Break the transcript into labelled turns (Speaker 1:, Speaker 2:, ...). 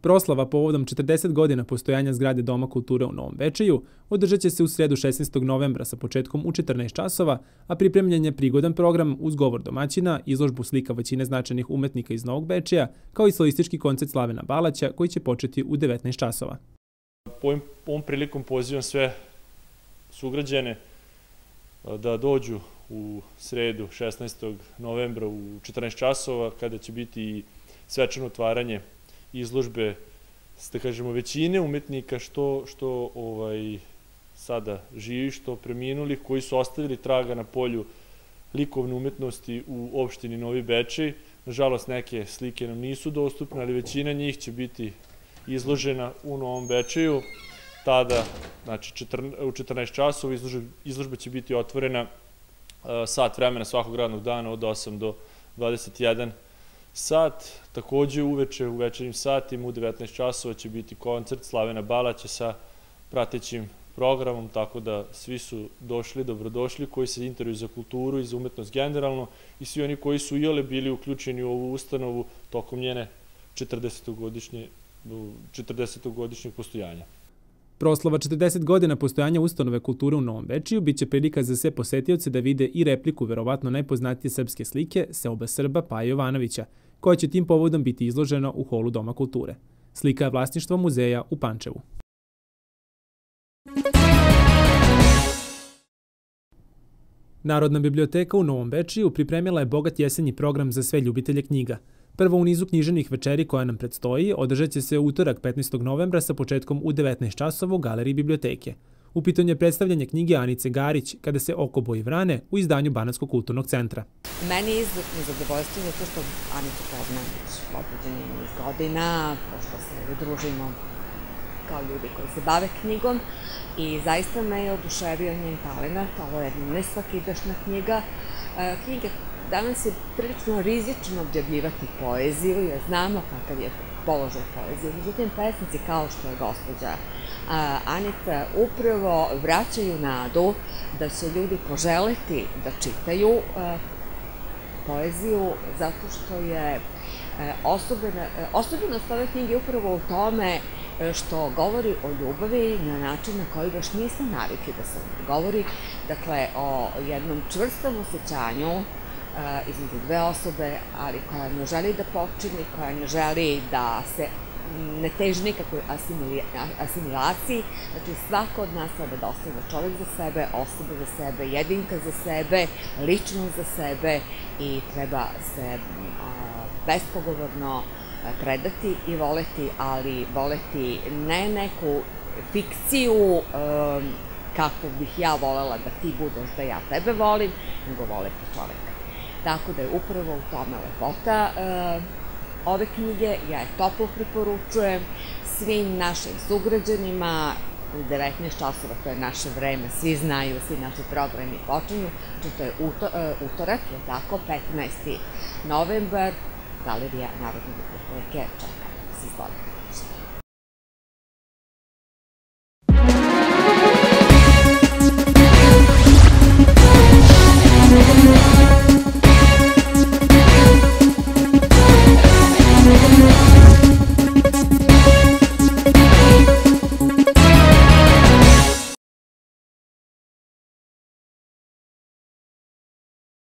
Speaker 1: Proslava povodom 40 godina postojanja zgrade Doma kulture u Novom Bečeju održat će se u sredu 16. novembra sa početkom u 14 časova, a pripremljen je prigodan program uz govor domaćina, izložbu slika većine značajnih umetnika iz Novog Bečeja, kao i solistički koncert Slavena Balaća koji će početi u 19 časova.
Speaker 2: Ovom prilikom pozivam sve sugrađane da dođu u sredu 16. novembra u 14 časova kada će biti i svečano otvaranje izložbe, da kažemo, većine umetnika što sada živi, što preminuli, koji su ostavili traga na polju likovne umetnosti u opštini Novi Bečej. Nažalost, neke slike nam nisu dostupne, ali većina njih će biti izložena u Novom Bečeju. Tada, znači u 14 časova, izložba će biti otvorena sat vremena svakog radnog dana od 8 do 21 sat. Takođe uveče u večernjim satima u 19 časova će biti koncert Slavena Balaća sa pratećim programom, tako da svi su dobrodošli koji se interesuju za kulturu i za umetnost generalno i svi oni koji su iole bili uključeni u ovu ustanovu tokom njene 40-godišnjeg postojanja.
Speaker 1: Proslava 40 godina postojanja ustanove kulture u Novom Bečeju biće prilika za sve posetioce da vide i repliku verovatno najpoznatije srpske slike Seoba Srba Paje Jovanovića, koja će tim povodom biti izložena u holu Doma kulture. Slika je vlasništvo muzeja u Pančevu. Narodna biblioteka u Novom Bečeju pripremila je bogat jesenji program za sve ljubitelje knjiga. Prvo u nizu književnih večeri koja nam predstoji održat će se utorak 15. novembra sa početkom u 19 časova u galeriji biblioteke. U pitanju je predstavljanje knjige Anice Garić Kada se oko boji vrane u izdanju Banatskog kulturnog centra.
Speaker 3: Meni je izuzetno zadovoljstvo zato što Anicu poznajem već određeni niz godina, pošto se družimo kao ljudi koji se bave knjigom i zaista me je oduševio njen talenat. Ovo je nesvakidašnja knjiga. Danas je prilično rizično objavljivati poeziju, jer znamo kakav je položaj poezije. Međutim, pesnici kao što je gospođa Anica upravo vraćaju nadu da će ljudi poželeti da čitaju poeziju, zato što je osobenost ove knjige upravo u tome što govori o ljubavi na način na koji baš nismo navikli da se govori, dakle o jednom čvrstom osjećanju između dve osobe, ali koja ne želi da počini, koja ne želi da se ne teži nikakvoj asimilaciji. Znači, svako od nas treba da ostane čovek za sebe, osoba za sebe, jedinka za sebe, ličnost za sebe i treba se bespogovorno predati i voleti, ali voleti ne neku fikciju kako bih ja volela da ti budeš, da ja tebe volim, nego voleti čoveka. Tako da je upravo u tome lepota ove knjige. Ja je toplo preporučujem svim našim sugrađanima u 19 časova, to je naše vreme, svi znaju, svi naši programi počinju, znači to je utorak, je tako, 15. novembar, Galerija Narodne biblioteke čeka.